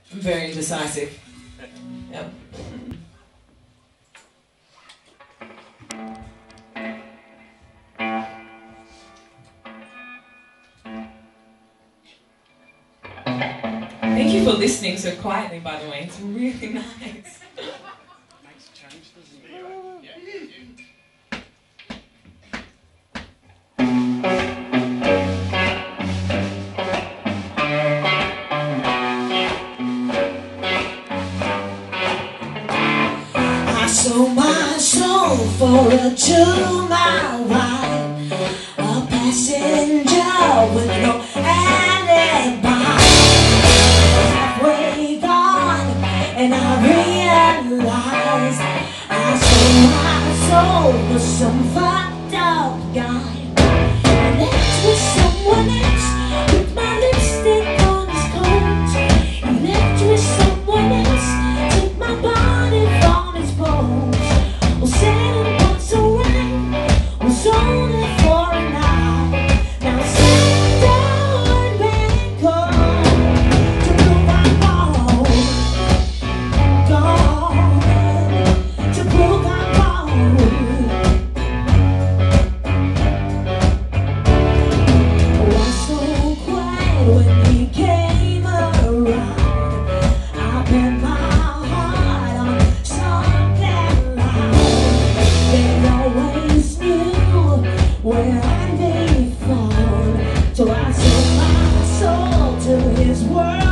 Very indecisive. Yep. Thank you for listening so quietly, by the way. It's really nice. Makes a change, doesn't it? Yeah. I sold my soul for a 2-mile ride, a passenger with no alibi. Halfway gone, and I realized I sold my soul for some fucked up guy. I left with someone else, with my lipstick on his coat. He left with someone else, took my body from his bones. Well, said it was alright, was only for a night. Now send on back home to prove I'm wrong, gone to prove I'm wrong. Was so quiet when he came around. I bet my heart on something loud. They always knew where I'd be found, so I sold my soul to his world.